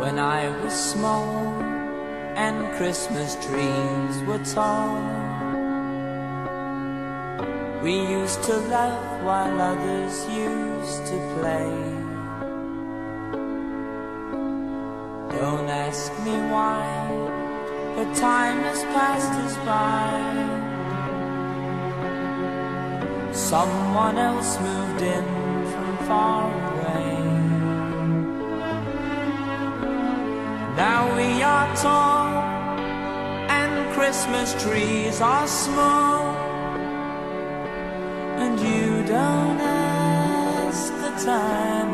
when I was small and Christmas trees were tall. We used to laugh while others used to play. Don't ask me why, but time has passed us by. Someone else moved in from far away. Now we are tall and Christmas trees are small, and you don't ask the time